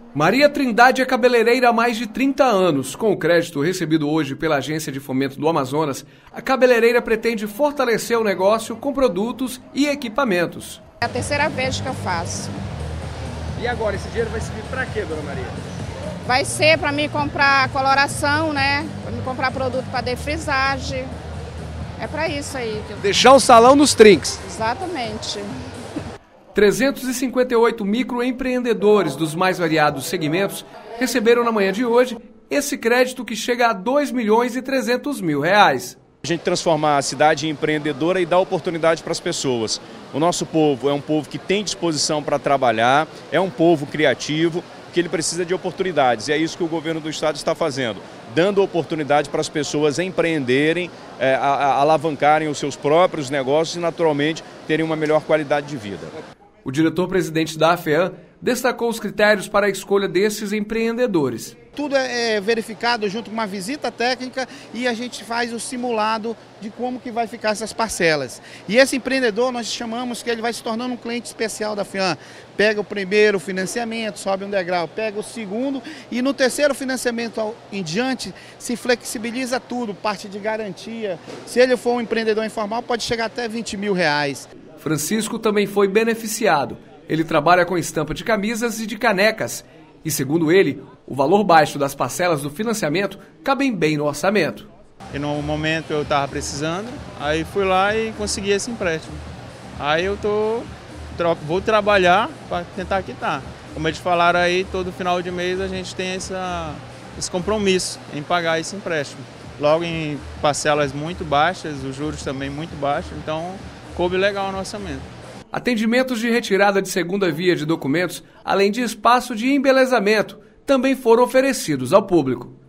Maria Trindade é cabeleireira há mais de 30 anos. Com o crédito recebido hoje pela Agência de Fomento do Amazonas, a cabeleireira pretende fortalecer o negócio com produtos e equipamentos. É a terceira vez que eu faço. E agora, esse dinheiro vai servir para quê, dona Maria? Vai ser para mim comprar coloração, né? Para mim comprar produto para defrisagem. É para isso aí. Deixar o salão nos trinques. Exatamente. 358 microempreendedores dos mais variados segmentos receberam na manhã de hoje esse crédito que chega a R$2.300.000. A gente transformar a cidade em empreendedora e dar oportunidade para as pessoas. O nosso povo é um povo que tem disposição para trabalhar, é um povo criativo, que ele precisa de oportunidades. E é isso que o governo do estado está fazendo, dando oportunidade para as pessoas empreenderem, alavancarem os seus próprios negócios e, naturalmente, terem uma melhor qualidade de vida. O diretor-presidente da AFEAM destacou os critérios para a escolha desses empreendedores. Tudo é verificado junto com uma visita técnica e a gente faz o simulado de como que vai ficar essas parcelas. E esse empreendedor nós chamamos que ele vai se tornando um cliente especial da AFEAM. Pega o primeiro financiamento, sobe um degrau, pega o segundo e no terceiro financiamento em diante se flexibiliza tudo, parte de garantia. Se ele for um empreendedor informal pode chegar até R$20.000. Francisco também foi beneficiado. Ele trabalha com estampa de camisas e de canecas. E, segundo ele, o valor baixo das parcelas do financiamento cabem bem no orçamento. E no momento eu estava precisando, aí fui lá e consegui esse empréstimo. Aí eu vou trabalhar para tentar quitar. Como eles falaram aí, todo final de mês a gente tem esse compromisso em pagar esse empréstimo. Logo em parcelas muito baixas, os juros também muito baixos, então coube legal no orçamento. Atendimentos de retirada de segunda via de documentos, além de espaço de embelezamento, também foram oferecidos ao público.